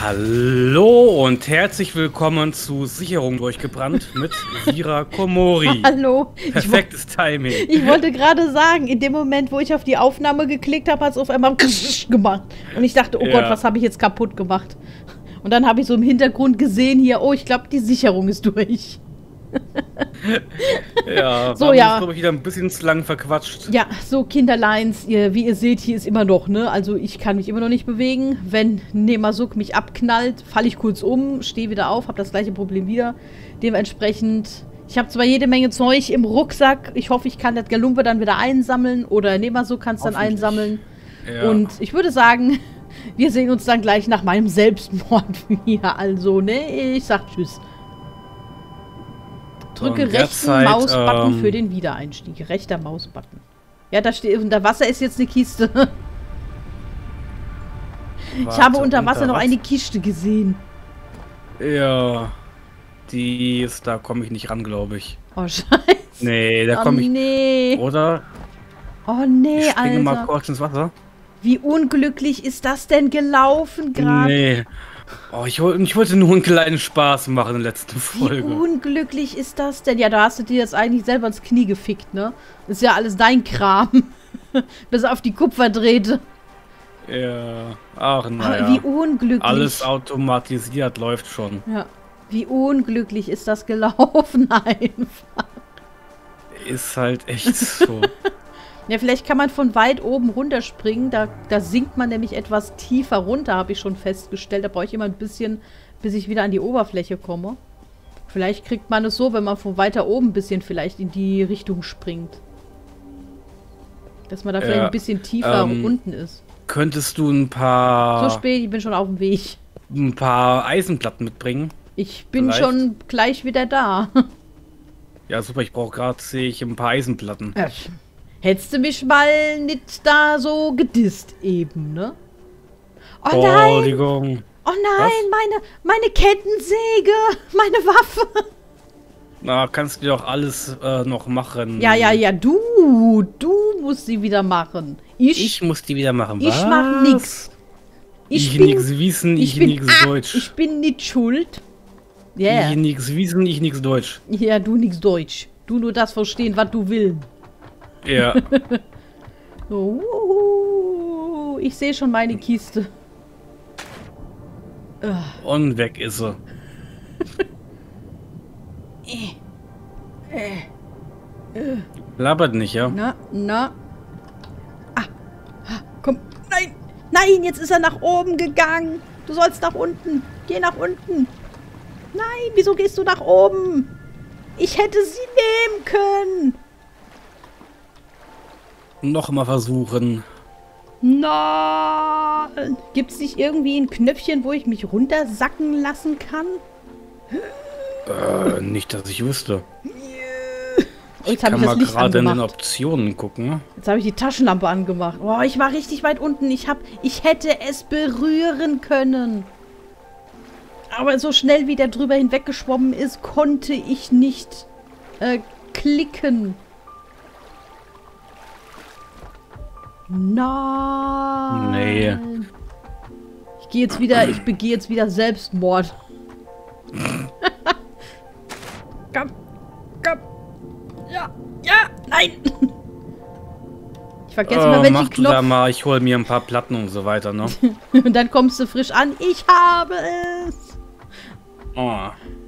Hallo und herzlich willkommen zu Sicherung durchgebrannt mit Sira Komori. Hallo. Perfektes Timing. Ich wollte gerade sagen, in dem Moment, wo ich auf die Aufnahme geklickt habe, hat es auf einmal gemacht. Und ich dachte, oh Gott, was habe ich jetzt kaputt gemacht? Und dann habe ich so im Hintergrund gesehen hier, oh, ich glaube, die Sicherung ist durch. Ja, so, war ja. glaube ich, wieder ein bisschen zu lang verquatscht. Ja, so Kinderleins, wie ihr seht, hier ist immer noch, ne? Also ich kann mich immer noch nicht bewegen. Wenn Nemasuk mich abknallt, falle ich kurz um, stehe wieder auf, habe das gleiche Problem wieder. Dementsprechend, ich habe zwar jede Menge Zeug im Rucksack. Ich hoffe, ich kann das Galumpe dann wieder einsammeln oder Nemasuk kann es dann einsammeln. Ja. Und ich würde sagen, wir sehen uns dann gleich nach meinem Selbstmord wieder. Also, ne? Ich sag Tschüss. Drücke rechten Mausbutton für den Wiedereinstieg. Rechter Mausbutton. Ja, da steht, unter Wasser ist jetzt eine Kiste. Ich habe unter Wasser noch eine Kiste gesehen. Ja. Die ist, da komme ich nicht ran, glaube ich. Oh, scheiße. Nee, da komme ich. Nee. Oder? Oh, nee, ich springe Alter. mal kurz ins Wasser. Wie unglücklich ist das denn gelaufen gerade? Nee. Oh, ich wollte nur einen kleinen Spaß machen in der letzten Folge. Wie unglücklich ist das denn? Ja, da hast du dir jetzt eigentlich selber ins Knie gefickt, ne? Ist ja alles dein Kram. Bis auf die Kupferdrähte. Ja. Ach, naja. Wie unglücklich. Alles automatisiert läuft schon. Ja. Wie unglücklich ist das gelaufen einfach. Ist halt echt so. Ja, vielleicht kann man von weit oben runterspringen. Da sinkt man nämlich etwas tiefer runter, habe ich schon festgestellt. Da brauche ich immer ein bisschen, bis ich wieder an die Oberfläche komme. Vielleicht kriegt man es so, wenn man von weiter oben ein bisschen vielleicht in die Richtung springt. Dass man da vielleicht ein bisschen tiefer unten ist. Könntest du ein paar... So spät, ich bin schon auf dem Weg. Ein paar Eisenplatten mitbringen? Ich bin schon gleich wieder da. Ja, super, ich brauche gerade, sehe ich, ein paar Eisenplatten. Hättest du mich mal nicht da so gedisst eben, ne? Oh Entschuldigung. Nein! Oh nein, meine Kettensäge! Meine Waffe! Na, kannst du doch alles noch machen. Ja, du musst sie wieder machen. Ich muss die wieder machen, was? Ich mach nix. Ich nix wissen, ich nix Deutsch. Ich bin nicht schuld. Yeah. Ich nix wissen, ich nix Deutsch. Ja, du nix Deutsch. Du nur das verstehen, was du willst. Ja. Ich sehe schon meine Kiste. Und weg ist sie. Labert nicht, ja? Na. Komm. Nein, jetzt ist er nach oben gegangen. Du sollst nach unten. Geh nach unten. Nein, wieso gehst du nach oben? Ich hätte sie nehmen können. Noch mal versuchen. Nein. Gibt es nicht irgendwie ein Knöpfchen, wo ich mich runtersacken lassen kann? Nicht, dass ich wüsste. Ich kann mal gerade in den Optionen gucken. Jetzt habe ich die Taschenlampe angemacht. Boah, ich war richtig weit unten. Ich hätte es berühren können. Aber so schnell wie der drüber hinweggeschwommen ist, konnte ich nicht klicken. Nein. Nee. Ich begehe jetzt wieder Selbstmord. Komm. Ja, nein. Ich vergesse mal, welchen Knopf. Da mal, ich hole mir ein paar Platten und so weiter, ne? Und dann kommst du frisch an. Ich habe es. Oh.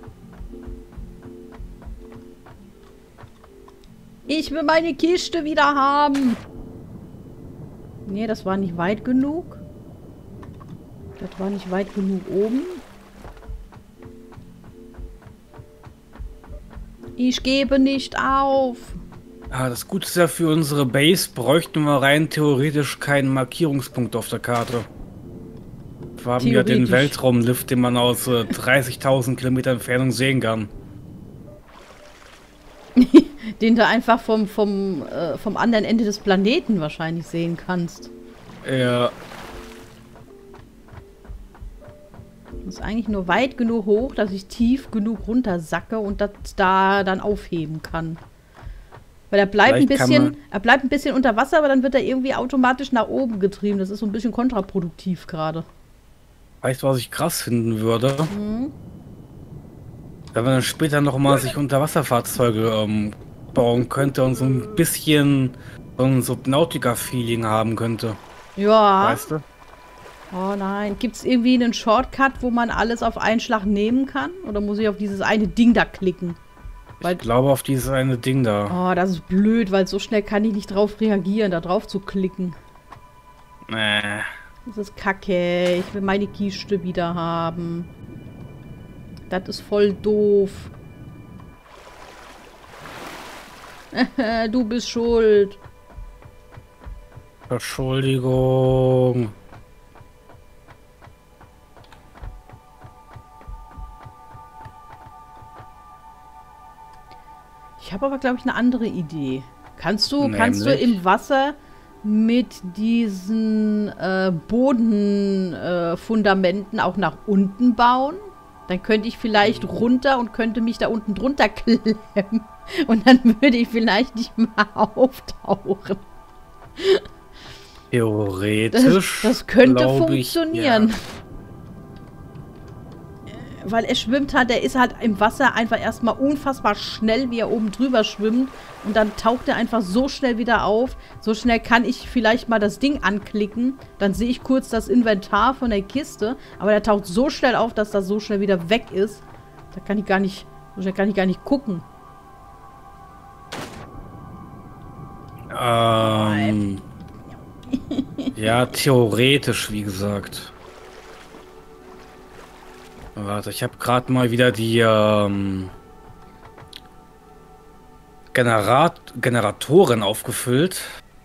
Ich will meine Kiste wieder haben. Nee, das war nicht weit genug. Das war nicht weit genug oben. Ich gebe nicht auf. Ah, das Gute ist ja, für unsere Base bräuchten wir rein theoretisch keinen Markierungspunkt auf der Karte. Wir haben ja den Weltraumlift, den man aus 30.000 Kilometer Entfernung sehen kann. Den du einfach vom anderen Ende des Planeten wahrscheinlich sehen kannst. Ja. Das ist eigentlich nur weit genug hoch, dass ich tief genug runter sacke und das da dann aufheben kann. Weil er bleibt ein bisschen unter Wasser, aber dann wird er irgendwie automatisch nach oben getrieben. Das ist so ein bisschen kontraproduktiv gerade. Weißt du, was ich krass finden würde? Hm? Wenn man dann später nochmal sich Unterwasserfahrzeuge bauen könnte und so ein bisschen so ein Subnautica-Feeling haben könnte. Ja. Weißt du? Oh nein. Gibt es irgendwie einen Shortcut, wo man alles auf einen Schlag nehmen kann? Oder muss ich auf dieses eine Ding da klicken? Ich glaube auf dieses eine Ding da. Oh, das ist blöd, weil so schnell kann ich nicht drauf reagieren, da drauf zu klicken. Nee. Das ist kacke. Ich will meine Kiste wieder haben. Das ist voll doof. Du bist schuld. Entschuldigung. Ich habe aber, glaube ich, eine andere Idee. Kannst du Nämlich? im Wasser mit diesen Bodenfundamenten auch nach unten bauen? Dann könnte ich vielleicht runter und könnte mich da unten drunter klemmen. Und dann würde ich vielleicht nicht mehr auftauchen. Theoretisch. Das könnte glaub funktionieren. Ich, ja. Weil er schwimmt halt, der ist halt im Wasser einfach erstmal unfassbar schnell, wie er oben drüber schwimmt. Und dann taucht er einfach so schnell wieder auf. So schnell kann ich vielleicht mal das Ding anklicken. Dann sehe ich kurz das Inventar von der Kiste. Aber der taucht so schnell auf, dass das so schnell wieder weg ist. Da kann ich gar nicht, so schnell kann ich gar nicht gucken. Ja, theoretisch, wie gesagt. Warte, ich habe gerade mal wieder die Generatoren aufgefüllt.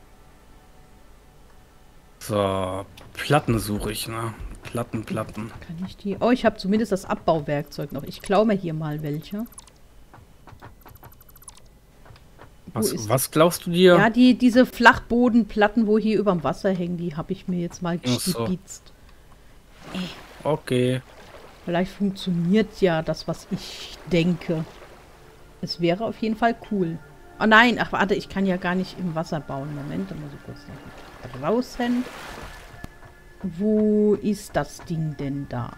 So, Platten suche ich, ne? Platten. Kann ich die... Oh, ich habe zumindest das Abbauwerkzeug noch. Ich klaue mir hier mal welche. Was glaubst du dir? Ja, diese Flachbodenplatten, wo hier überm Wasser hängen, die habe ich mir jetzt mal gespitzt. Okay. Vielleicht funktioniert ja das, was ich denke. Es wäre auf jeden Fall cool. Oh nein, ach warte, ich kann ja gar nicht im Wasser bauen. Moment, da muss ich kurz noch draußen. Wo ist das Ding denn da?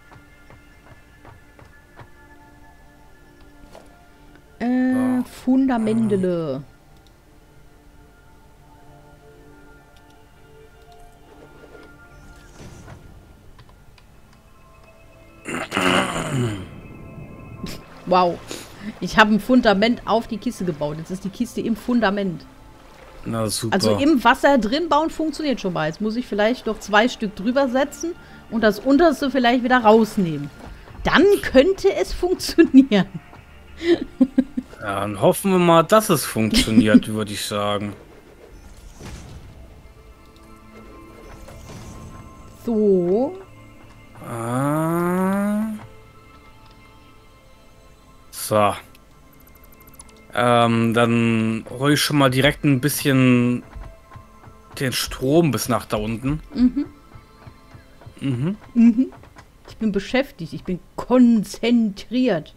Fundamentele. Wow. Ich habe ein Fundament auf die Kiste gebaut. Jetzt ist die Kiste im Fundament. Na super. Also im Wasser drin bauen funktioniert schon mal. Jetzt muss ich vielleicht noch 2 Stück drüber setzen und das unterste vielleicht wieder rausnehmen. Dann könnte es funktionieren. Ja, dann hoffen wir mal, dass es funktioniert, würde ich sagen. So. So. Dann hole ich schon mal direkt ein bisschen den Strom bis nach da unten. Ich bin beschäftigt. Ich bin konzentriert.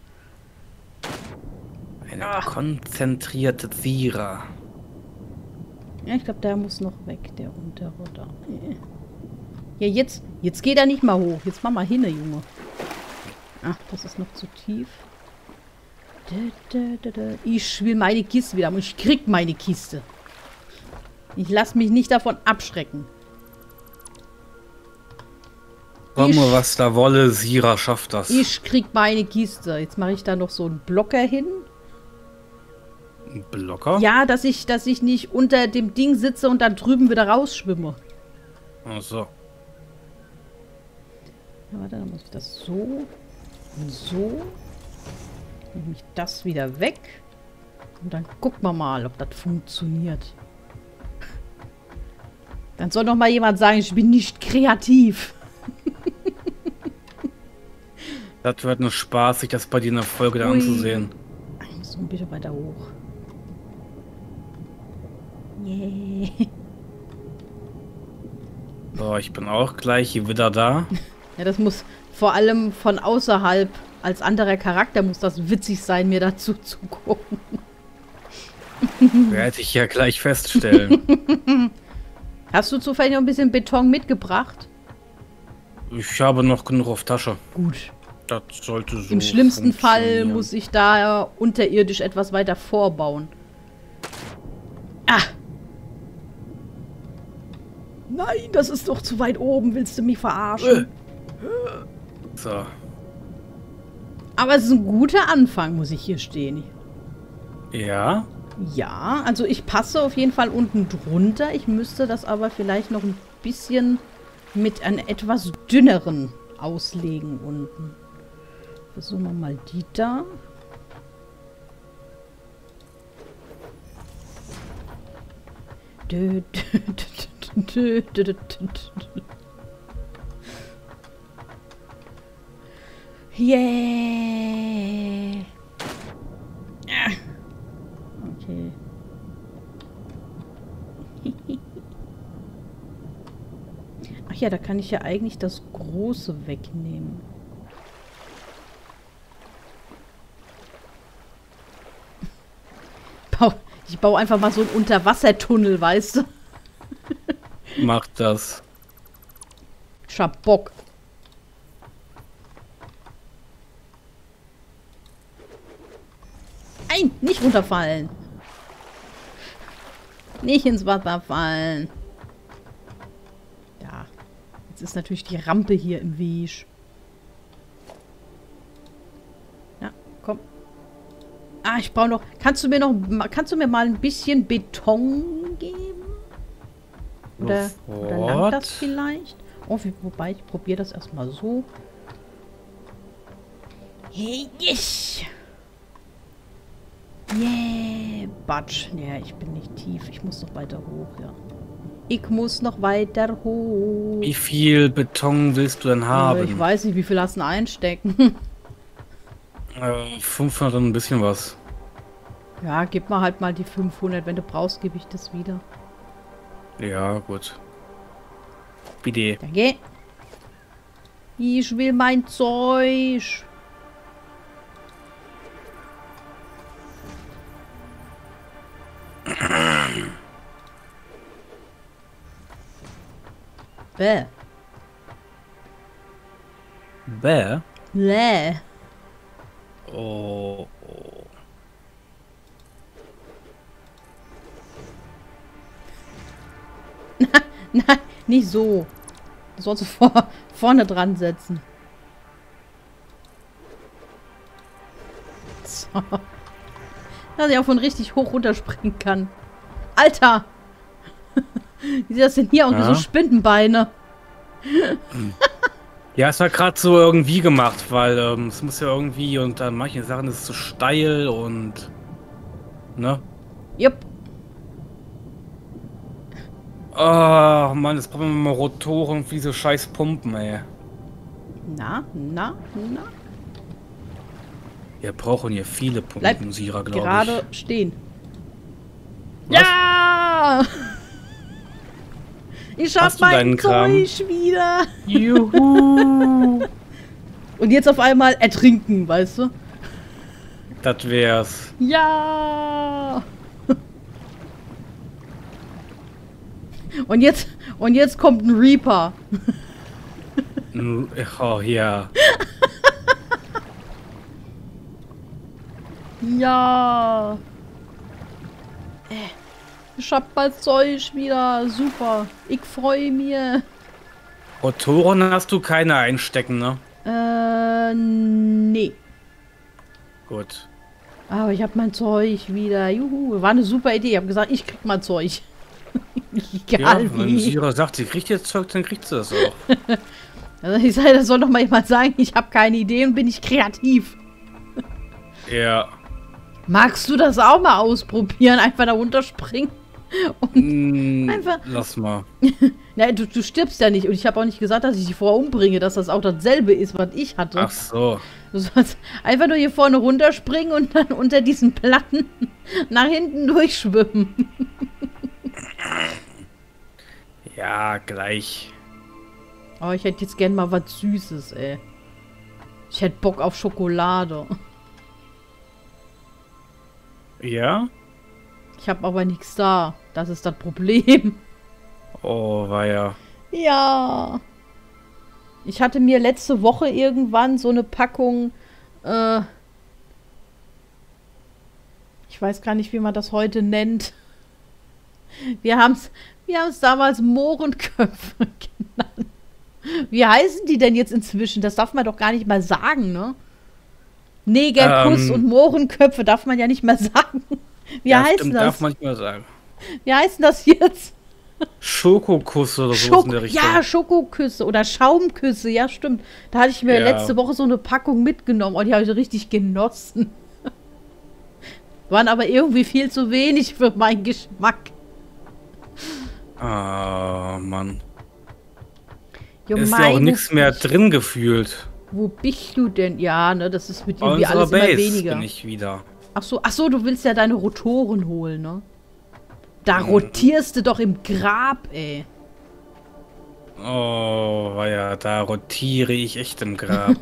Eine konzentrierte Sira. Ja, ich glaube, der muss noch weg, der untere da. Ja, jetzt geht er nicht mal hoch. Jetzt mach mal hin, Junge. Ach, das ist noch zu tief. Ich will meine Kiste wieder haben und ich krieg meine Kiste. Ich lasse mich nicht davon abschrecken. Komme, was da wolle, Sira schafft das. Ich krieg meine Kiste. Jetzt mache ich da noch so einen Blocker hin. Ein Blocker? Ja, dass ich nicht unter dem Ding sitze und dann drüben wieder rausschwimme. Ach so. Ja, warte, dann muss ich das so und so. Nehme ich das wieder weg. Und dann gucken wir mal, ob das funktioniert. Dann soll noch mal jemand sagen, ich bin nicht kreativ. Das wird nur spaßig, das bei dir in der Folge da anzusehen. Ich muss ein bisschen weiter hoch. Yeah. So, ich bin auch gleich hier wieder da. Ja, das muss vor allem von außerhalb, als anderer Charakter muss das witzig sein, mir dazu zu gucken. Werde ich ja gleich feststellen. Hast du zufällig noch ein bisschen Beton mitgebracht? Ich habe noch genug auf Tasche. Gut. Das sollte so Im schlimmsten Fall muss ich da unterirdisch etwas weiter vorbauen. Ah! Nein, das ist doch zu weit oben. Willst du mich verarschen? So. Aber es ist ein guter Anfang, muss ich hier stehen. Ja? Ja, also ich passe auf jeden Fall unten drunter. Ich müsste das aber vielleicht noch ein bisschen mit einem etwas dünneren auslegen unten. Versuchen wir mal die da. Yeah. Okay. Ach ja, da kann ich ja eigentlich das Große wegnehmen. Ich baue einfach mal so einen Unterwassertunnel, weißt du? Mach das. Ich hab Bock. Nein, nicht runterfallen. Nicht ins Wasser fallen. Ja. Jetzt ist natürlich die Rampe hier im Weg. Ja, komm. Ah, ich brauche noch... Kannst du mir mal ein bisschen Beton geben? Oder langt das vielleicht? Oh, wobei, ich probiere das erstmal so. Hey, yes! Yeah, Batsch. Ja, ich bin nicht tief. Ich muss noch weiter hoch, ja. Ich muss noch weiter hoch. Wie viel Beton willst du denn haben? Ich weiß nicht, wie viel hast du denn einstecken? 500 und ein bisschen was. Ja, gib mir halt mal die 500. Wenn du brauchst, gebe ich das wieder. Ja, gut. Bitte. Danke. Ich will mein Zeug. Bäh. Bäh? Bäh. Oh. Nein, nicht so. Du sollst vorne dran setzen. So. Dass ich auch von richtig hoch runterspringen kann. Alter! Wie sieht das denn hier aus? Ja? So Spindenbeine. Ja, es war gerade so irgendwie gemacht, weil es muss ja irgendwie und an manchen Sachen ist es zu steil und ne? Jupp. Oh Mann, jetzt brauchen wir mal Rotoren für diese scheiß Pumpen, ey. Na? Wir brauchen hier viele Pumpensierer, glaube ich. Gerade stehen. Was? Ja! Ich hab mein Zeug wieder. Juhu! Und jetzt auf einmal ertrinken, weißt du? Das wär's. Ja! Und jetzt kommt ein Reaper. Oh ja. Ja. Ich hab mein Zeug wieder. Super. Ich freue mich. Rotoren hast du keine einstecken, ne? Nee. Gut. Aber ich hab mein Zeug wieder. Juhu. War eine super Idee. Ich hab gesagt, ich krieg mein Zeug. Egal ja, wenn Sira sagt, sie kriegt jetzt Zeug, dann kriegt sie das auch. Also ich sage, das soll doch mal jemand sagen, ich habe keine Idee und bin nicht kreativ. Ja. Magst du das auch mal ausprobieren? Einfach da runterspringen? Und einfach... Lass mal. Nein, du stirbst ja nicht. Und ich habe auch nicht gesagt, dass ich dich vorher umbringe, dass das auch dasselbe ist, was ich hatte. Ach so. Du sollst einfach nur hier vorne runterspringen und dann unter diesen Platten nach hinten durchschwimmen. Ja, gleich. Oh, ich hätte jetzt gern mal was Süßes, ey. Ich hätte Bock auf Schokolade. Ja? Ich habe aber nichts da. Das ist das Problem. Oh, weia. Ja. Ich hatte mir letzte Woche irgendwann so eine Packung, ich weiß gar nicht, wie man das heute nennt. Wir haben's damals Mohrenköpfe genannt. Wie heißen die denn jetzt inzwischen? Das darf man doch gar nicht mal sagen, ne? Negerkuss und Mohrenköpfe darf man ja nicht mehr sagen. Wie heißt das? Darf man nicht mehr sagen. Wie heißt das jetzt? Schokokuss oder so in der Richtung. Ja, Schokoküsse oder Schaumküsse, ja stimmt. Da hatte ich mir letzte Woche so eine Packung mitgenommen und die habe ich so richtig genossen. Waren aber irgendwie viel zu wenig für meinen Geschmack. Ah, Mann. Jo, ist ja auch nichts mehr drin gefühlt. Wo bist du denn? Ja, ne, das ist mit irgendwie alles immer weniger. Bin ich wieder. Ach so, du willst ja deine Rotoren holen, ne? Da rotierst du doch im Grab, ey. Oh, ja, da rotiere ich echt im Grab.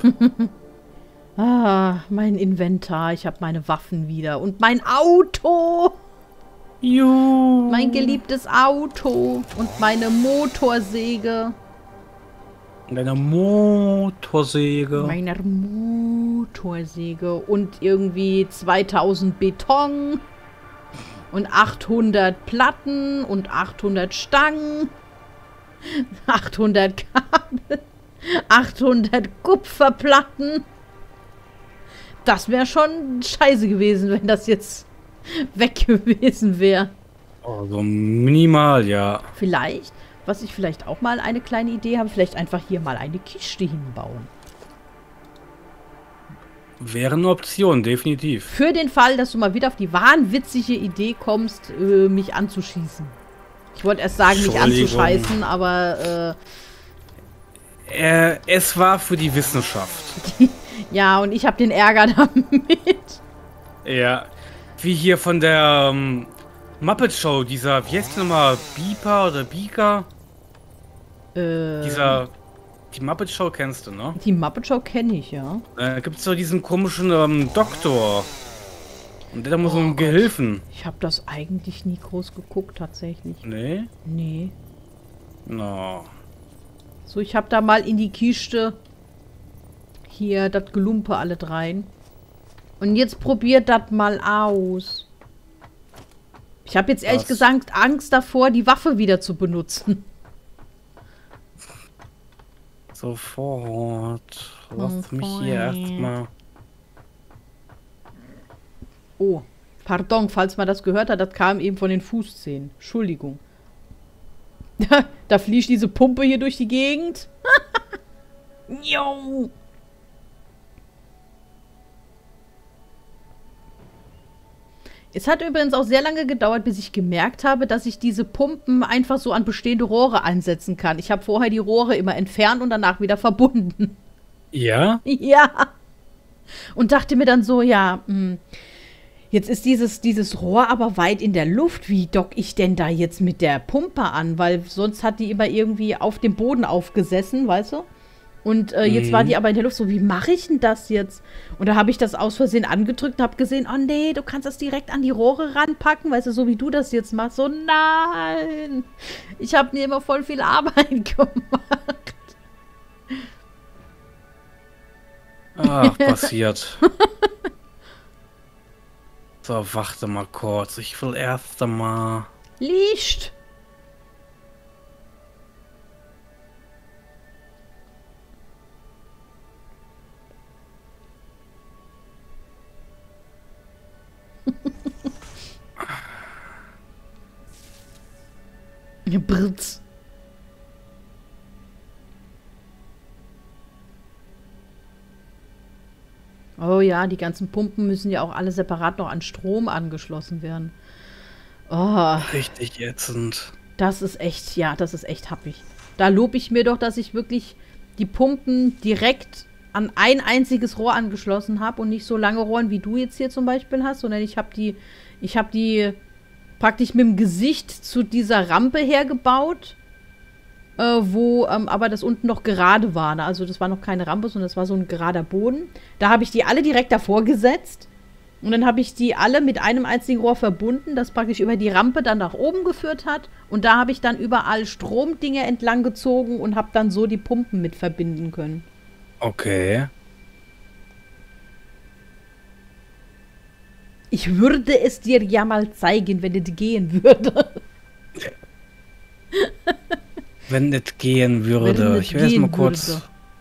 Mein Inventar. Ich habe meine Waffen wieder. Und mein Auto. Juhu. Mein geliebtes Auto. Und meine Motorsäge. Deine Motorsäge. Meine Motorsäge. Und irgendwie 2000 Beton. Und 800 Platten. Und 800 Stangen. 800 Kabel. 800 Kupferplatten. Das wäre schon scheiße gewesen, wenn das jetzt weg gewesen wäre. Oh, so minimal, ja. Vielleicht, was ich vielleicht auch mal eine kleine Idee habe, vielleicht einfach hier mal eine Kiste hinbauen. Wäre eine Option, definitiv. Für den Fall, dass du mal wieder auf die wahnwitzige Idee kommst, mich anzuschießen. Ich wollte erst sagen, mich anzuscheißen, aber es war für die Wissenschaft. Ja, und ich habe den Ärger damit. Ja, wie hier von der Muppet Show, dieser, wie heißt der nochmal, Beeper oder Beaker? Die Muppet Show kennst du, ne? Die Muppet Show kenne ich, ja. Gibt's so diesen komischen Doktor. Und der muss so einen Gehilfen. Ich habe das eigentlich nie groß geguckt, tatsächlich. Nee? Nee. No. So, ich habe da mal in die Kiste hier das Gelumpe alle drein. Und jetzt probiert das mal aus. Ich habe jetzt ehrlich gesagt Angst davor, die Waffe wieder zu benutzen. Sofort. Lass mich hier erstmal. Oh, pardon, falls man das gehört hat, das kam eben von den Fußzehen. Entschuldigung. Da fliegt diese Pumpe hier durch die Gegend. Jo. Es hat übrigens auch sehr lange gedauert, bis ich gemerkt habe, dass ich diese Pumpen einfach so an bestehende Rohre einsetzen kann. Ich habe vorher die Rohre immer entfernt und danach wieder verbunden. Ja? Ja. Und dachte mir dann so, ja, jetzt ist dieses Rohr aber weit in der Luft. Wie dock ich denn da jetzt mit der Pumpe an? Weil sonst hat die immer irgendwie auf dem Boden aufgesessen, weißt du? Und jetzt war die aber in der Luft so, wie mache ich denn das jetzt? Und da habe ich das aus Versehen angedrückt und habe gesehen, oh nee, du kannst das direkt an die Rohre ranpacken, weißt du, so wie du das jetzt machst. So, nein, ich habe mir immer voll viel Arbeit gemacht. Ach, passiert. So, warte mal kurz, ich will erst einmal... Licht! Britz. Oh ja, die ganzen Pumpen müssen ja auch alle separat noch an Strom angeschlossen werden. Oh. Richtig ätzend. Das ist echt, ja, das ist echt happig. Da lobe ich mir doch, dass ich wirklich die Pumpen direkt an ein einziges Rohr angeschlossen habe und nicht so lange Rohren, wie du jetzt hier zum Beispiel hast, sondern ich habe die praktisch mit dem Gesicht zu dieser Rampe hergebaut, wo aber das unten noch gerade war. Ne? Also das war noch keine Rampe, sondern das war so ein gerader Boden. Da habe ich die alle direkt davor gesetzt Und dann habe ich die alle mit einem einzigen Rohr verbunden, das praktisch über die Rampe dann nach oben geführt hat. Und da habe ich dann überall Stromdinge entlang gezogen und habe dann so die Pumpen mit verbinden können. Okay. Ich würde es dir ja mal zeigen, wenn es gehen würde. Wenn es gehen würde. Ich will erst mal kurz...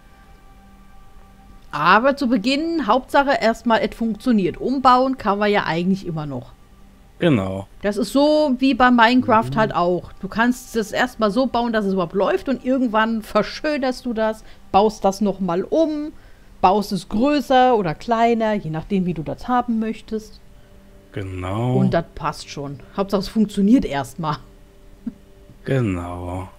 Aber zu Beginn, Hauptsache erstmal, es funktioniert. Umbauen kann man ja eigentlich immer noch. Genau. Das ist so wie bei Minecraft halt auch. Du kannst es erstmal so bauen, dass es überhaupt läuft und irgendwann verschönerst du das, baust das nochmal um, baust es größer oder kleiner, je nachdem, wie du das haben möchtest. Genau. Und das passt schon. Hauptsache, es funktioniert erstmal. Genau.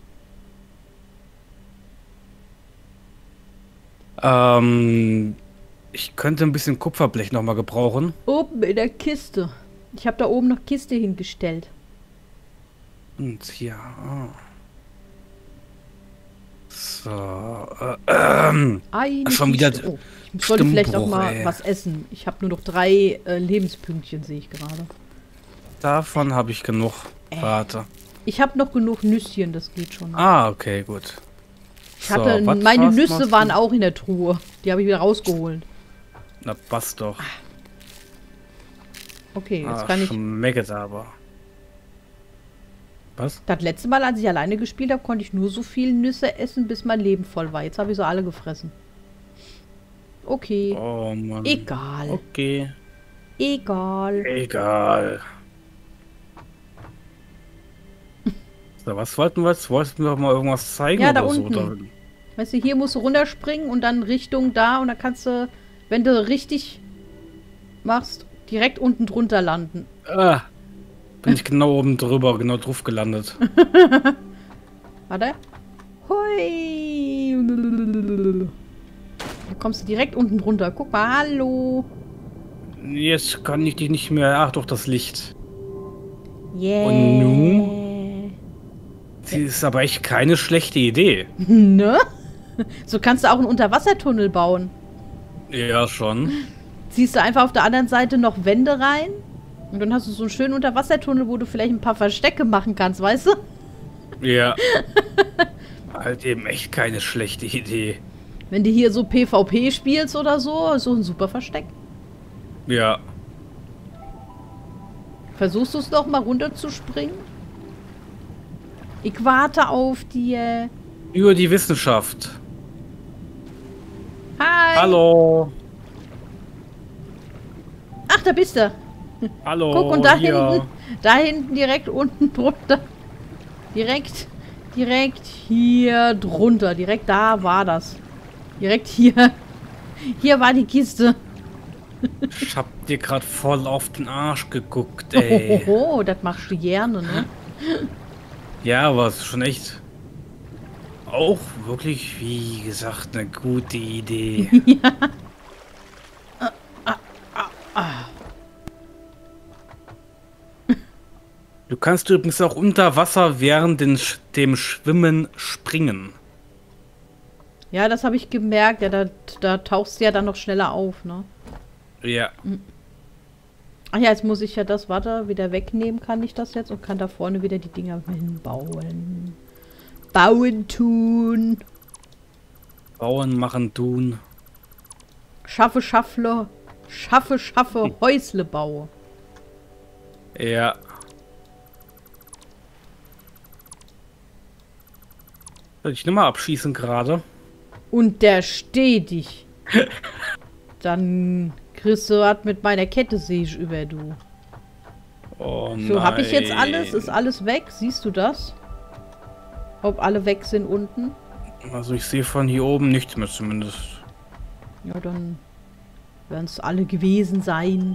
Ich könnte ein bisschen Kupferblech nochmal gebrauchen. Oben in der Kiste. Ich habe da oben noch Kiste hingestellt. Und hier. So. Schon wieder. Oh, ich sollte vielleicht auch mal was essen. Ich habe nur noch 3 Lebenspünktchen, sehe ich gerade. Davon habe ich genug. Warte. Ich habe noch genug Nüsschen, das geht schon. Ah, okay, gut. Ich hatte, meine Nüsse waren auch in der Truhe. Die habe ich wieder rausgeholt. Na, passt doch. Okay, jetzt kann ich... Schmeckt aber. Was? Das letzte Mal, als ich alleine gespielt habe, konnte ich nur so viel Nüsse essen, bis mein Leben voll war. Jetzt habe ich so alle gefressen. Okay. Oh Mann. Egal. Okay. Egal. Egal. So, was wollten wir jetzt? Wollten wir mal irgendwas zeigen? Ja, oder da so? unten. Weißt du, hier musst du runterspringen und dann Richtung da und dann kannst du, wenn du richtig machst, direkt unten drunter landen. Ah, bin ich genau oben drüber, genau drauf gelandet. Warte. Hui. Da kommst du direkt unten drunter. Guck mal, hallo. Jetzt kann ich dich nicht mehr. Ach, doch das Licht. Yeah. Und nun? Das ist aber echt keine schlechte Idee. Ne? So kannst du auch einen Unterwassertunnel bauen. Ja, schon. Ziehst du einfach auf der anderen Seite noch Wände rein und dann hast du so einen schönen Unterwassertunnel, wo du vielleicht ein paar Verstecke machen kannst, weißt du? Ja. Halt eben echt keine schlechte Idee. Wenn du hier so PvP spielst oder so, ist so ein super Versteck. Ja. Versuchst du es doch mal runterzuspringen? Ich warte auf dir. Über die Wissenschaft. Hi. Hallo. Ach, da bist du. Hallo. Guck, und da hinten direkt unten drunter. Direkt hier drunter. Direkt da war das. Direkt hier. Hier war die Kiste. Ich hab dir gerade voll auf den Arsch geguckt, ey. Oh, das machst du gerne, ne? Ja, aber es ist schon echt auch wirklich, wie gesagt, eine gute Idee. Ja. Du kannst übrigens auch unter Wasser während dem Schwimmen springen. Ja, das habe ich gemerkt. Ja, da tauchst du ja dann noch schneller auf, ne? Ja. Ach ja, jetzt muss ich ja das Wasser wieder wegnehmen, kann ich das jetzt? Und kann da vorne wieder die Dinger hinbauen. Bauen tun. Bauen, machen, tun. Schaffe, Häusle baue. Ja. Soll ich nochmal abschießen gerade? Und der stetig. Dann kriegst du was mit meiner Kette, sehe ich über du. Oh nein. So, habe ich jetzt alles? Ist alles weg? Siehst du das? Ob alle weg sind unten? Also ich sehe von hier oben nichts mehr zumindest. Ja, dann werden es alle gewesen sein.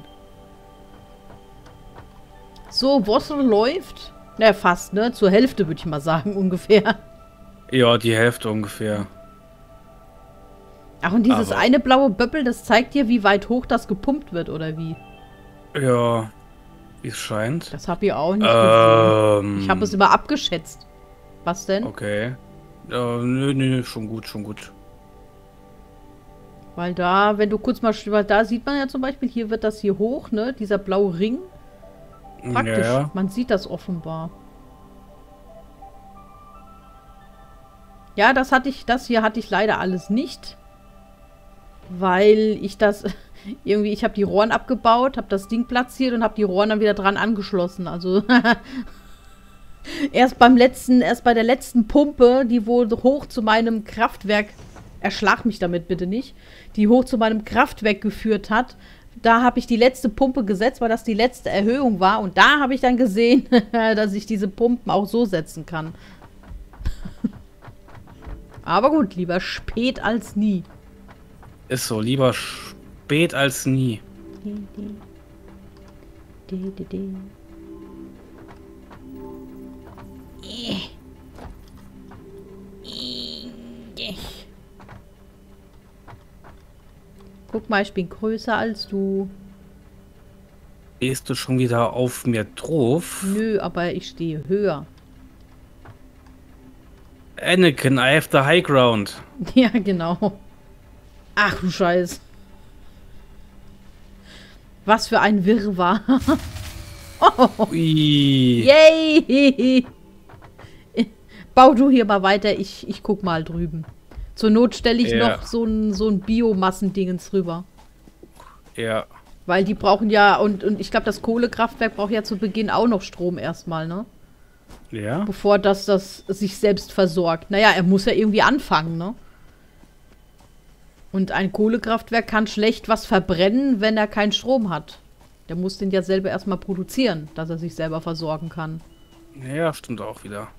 So, Wasser läuft. Na, fast, ne? Zur Hälfte, würde ich mal sagen, ungefähr. Ja, die Hälfte ungefähr. Ach, und dieses eine blaue Böppel, das zeigt dir, wie weit hoch das gepumpt wird, oder wie? Ja, wie es scheint. Das habe ich auch nicht gesehen. Ich habe es immer abgeschätzt. Was denn? Okay. Nö, schon gut, schon gut. Weil da, wenn du kurz mal, weil da sieht man ja zum Beispiel, hier wird das hier hoch, ne? Dieser blaue Ring. Praktisch, Ja. man sieht das offenbar. Ja, das hier hatte ich leider alles nicht. Weil ich das, irgendwie, ich habe die Rohren abgebaut, habe das Ding platziert und habe die Rohren dann wieder dran angeschlossen. Also, erst bei der letzten Pumpe, die wohl hoch zu meinem Kraftwerk, erschlag mich damit bitte nicht, die hoch zu meinem Kraftwerk geführt hat, da habe ich die letzte Pumpe gesetzt, weil das die letzte Erhöhung war. Und da habe ich dann gesehen, dass ich diese Pumpen auch so setzen kann. Aber gut, lieber spät als nie. Ist so, lieber spät als nie. Guck mal, ich bin größer als du. Stehst du schon wieder auf mir drauf? Nö, aber ich stehe höher. Anakin, I have the high ground. Ja, genau. Ach du Scheiß. Was für ein Wirrwarr. Oh, Ui. yay! Bau du hier mal weiter, ich guck mal drüben. Zur Not stelle ich noch so ein Biomassendingens rüber. Ja. Weil die brauchen ja, und ich glaube, das Kohlekraftwerk braucht ja zu Beginn auch noch Strom erstmal, ne? Ja. Bevor das sich selbst versorgt. Naja, er muss ja irgendwie anfangen, ne? Und ein Kohlekraftwerk kann schlecht was verbrennen, wenn er keinen Strom hat. Der muss den ja selber erstmal produzieren, dass er sich selber versorgen kann. Ja, stimmt auch wieder.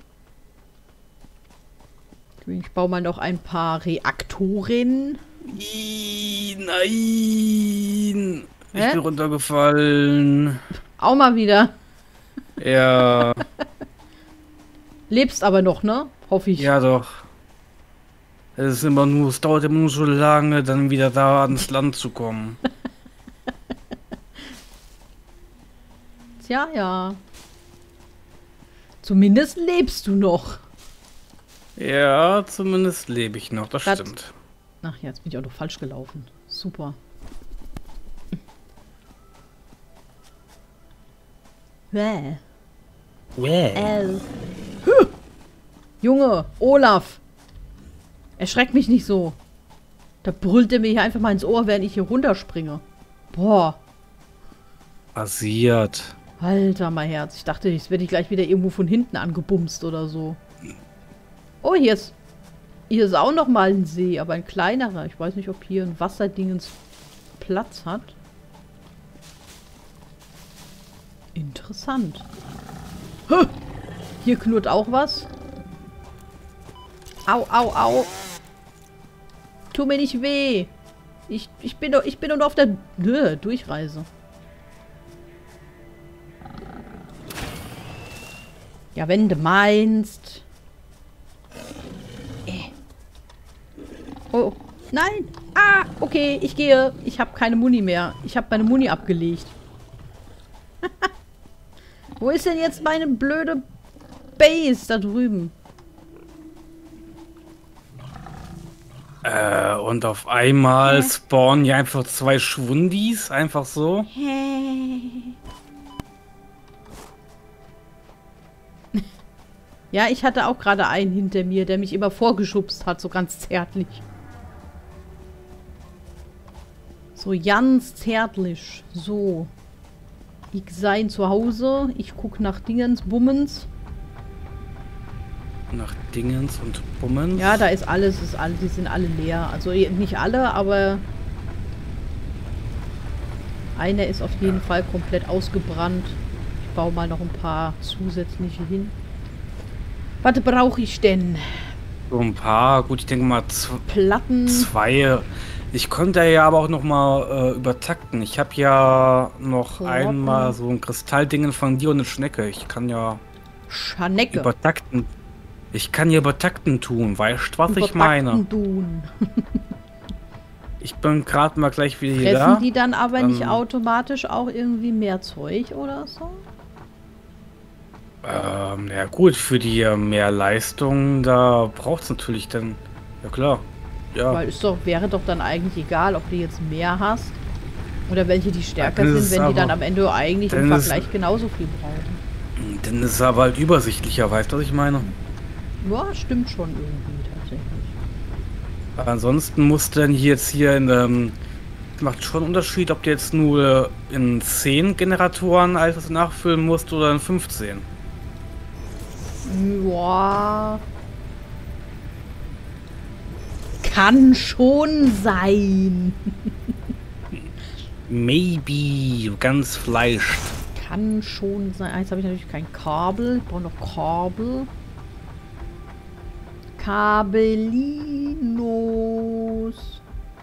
Ich baue mal noch ein paar Reaktoren. Nein! Ich bin runtergefallen. Auch mal wieder. Ja. Lebst aber noch, ne? Hoffe ich. Ja, doch. Es dauert immer nur so lange, dann wieder da ans Land zu kommen. Tja, ja. Zumindest lebst du noch. Ja, zumindest lebe ich noch, das stimmt. Ach ja, jetzt bin ich auch noch falsch gelaufen. Super. Junge, Olaf. Erschreck mich nicht so. Da brüllt er mir hier einfach mal ins Ohr, während ich hier runterspringe. Boah. Passiert. Alter, mein Herz. Ich dachte, jetzt werde ich gleich wieder irgendwo von hinten angebumst oder so. Oh, hier ist auch noch mal ein See, aber ein kleinerer. Ich weiß nicht, ob hier ein Wasserdingens Platz hat. Interessant. Huh. Hier knurrt auch was. Au, au, au. Tu mir nicht weh. Ich bin doch nur auf der Durchreise. Ja, wenn du meinst. Oh, nein. Ah, okay, ich gehe. Ich habe keine Muni mehr. Ich habe meine Muni abgelegt. Wo ist denn jetzt meine blöde Base da drüben? Und auf einmal spawnen hier einfach zwei Schwundis, einfach so. Ja, ich hatte auch gerade einen hinter mir, der mich immer vorgeschubst hat, so ganz zärtlich. So ganz zärtlich. So. Ich sein zu Hause. Ich guck nach Dingens, Bummens. Nach Dingens und Bummens? Ja, da ist alles, die sind alle leer. Also nicht alle, aber einer ist auf jeden Fall komplett ausgebrannt. Ich baue mal noch ein paar zusätzliche hin. Was brauche ich denn? So ein paar, gut, ich denke mal Platten. Zwei. Ich konnte ja aber auch noch mal übertakten. Ich habe ja noch einmal so ein Kristalldingen von dir und eine Schnecke. Ich kann ja Schnecke. Übertakten. Ich kann hier Übertakten tun, weißt du, was ich meine? Tun. Ich bin gerade mal gleich wieder hier da. Fressen die dann aber nicht automatisch auch irgendwie mehr Zeug oder so? Ja gut, für die mehr Leistung, da braucht es natürlich dann. Ja klar. Ja. Weil wäre doch dann eigentlich egal, ob du jetzt mehr hast oder welche die stärker sind, wenn die dann am Ende eigentlich im Vergleich genauso viel brauchen. Dann ist es aber halt übersichtlicher, weißt du, was ich meine? Ja, stimmt schon irgendwie tatsächlich. Ansonsten musst du dann jetzt hier in macht schon einen Unterschied, ob du jetzt nur in 10 Generatoren alles nachfüllen musst oder in 15. Ja. Kann schon sein. Maybe, ganz Fleisch. Kann schon sein. Jetzt habe ich natürlich kein Kabel. Ich brauche noch Kabel. Kabelinos.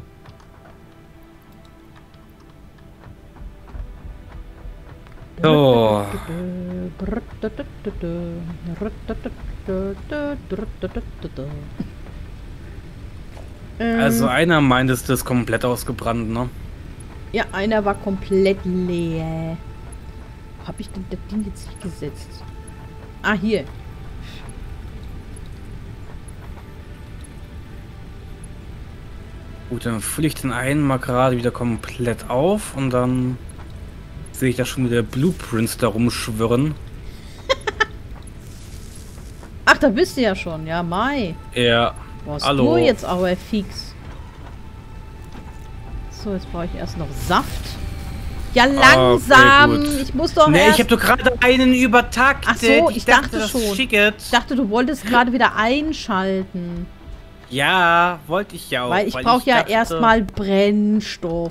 So. Also einer meintest, das ist komplett ausgebrannt, ne? Ja, einer war komplett leer. Wo habe ich denn das Ding jetzt nicht gesetzt? Ah, hier. Gut, dann fülle ich den einen mal gerade wieder komplett auf und dann sehe ich da schon wieder Blueprints da rumschwirren. Ach, da bist du ja schon. Ja, Mai. Ja. Was Hallo. du jetzt aber fix. So, jetzt brauche ich erst noch Saft. Ja, langsam. Okay, ich muss doch nee, erst... ich habe doch gerade einen übertaktet. Ach so, ich dachte das schon. Schicket. Ich dachte, du wolltest gerade wieder einschalten. Ja, wollte ich ja auch. Weil ich brauche ja erstmal Brennstoff.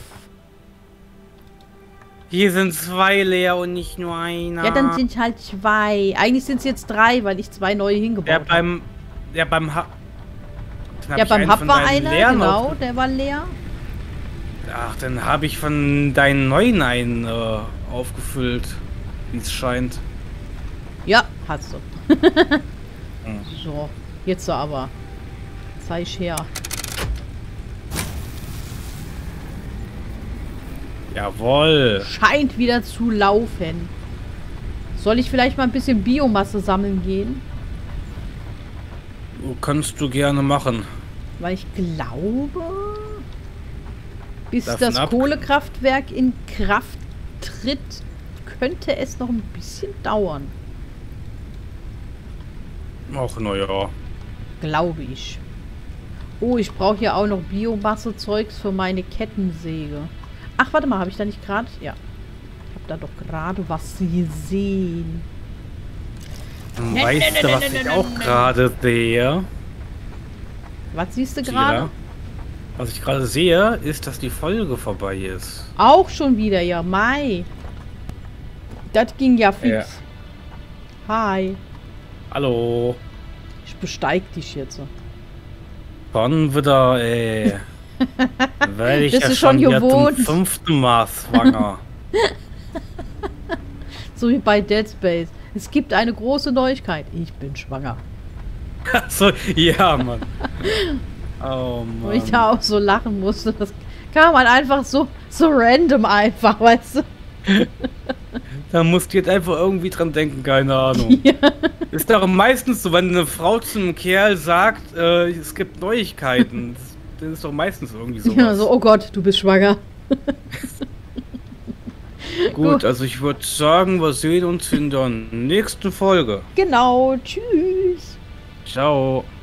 Hier sind 2 leer und nicht nur einer. Ja, dann sind halt 2. Eigentlich sind es jetzt 3, weil ich 2 neue hingebaut habe. Ja, beim Hub. Ja, beim Hub war einer, genau, der war leer. Ach, dann habe ich von deinen neuen einen aufgefüllt, wie es scheint. Ja, hast du. So, jetzt aber. Zeig her. Jawohl. Scheint wieder zu laufen. Soll ich vielleicht mal ein bisschen Biomasse sammeln gehen? Kannst du gerne machen. Weil ich glaube, bis Davon das Kohlekraftwerk in Kraft tritt, könnte es noch ein bisschen dauern. Ach, naja. Glaube ich. Oh, ich brauche ja auch noch Biomasse-Zeugs für meine Kettensäge. Ach, warte mal, habe ich da nicht gerade... Ja. Ich habe da doch gerade was gesehen. Weißt du, was ich auch gerade sehe? Was siehst du gerade? Ja. Was ich gerade sehe, ist, dass die Folge vorbei ist. Auch schon wieder, ja, Mai. Das ging ja fix. Ja. Hi. Hallo. Ich besteig dich jetzt. Schon wieder, ey. Weil ich Bist ja du schon wieder gewohnt? zum 5. Mal schwanger. So wie bei Dead Space. Es gibt eine große Neuigkeit. Ich bin schwanger. So, ja, Mann. Oh, Mann. Wo ich da auch so lachen musste. Das kann man einfach so random einfach, weißt du? Da musst du jetzt einfach irgendwie dran denken, keine Ahnung. Ja. Ist doch meistens so, wenn eine Frau zu einem Kerl sagt, es gibt Neuigkeiten. Das ist doch meistens irgendwie so. Ja, so, oh Gott, du bist schwanger. Gut, also ich würde sagen, wir sehen uns in der nächsten Folge. Genau, tschüss. Ciao.